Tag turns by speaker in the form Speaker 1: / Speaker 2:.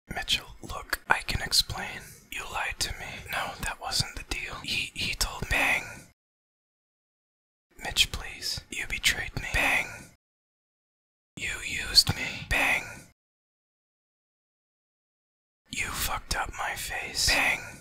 Speaker 1: Mitchell, look, I can explain. You lied to me. No, that wasn't the deal. He told me. Bang! Mitch, please. You betrayed me. Bang! You used me. Bang! You fucked up my face. Bang!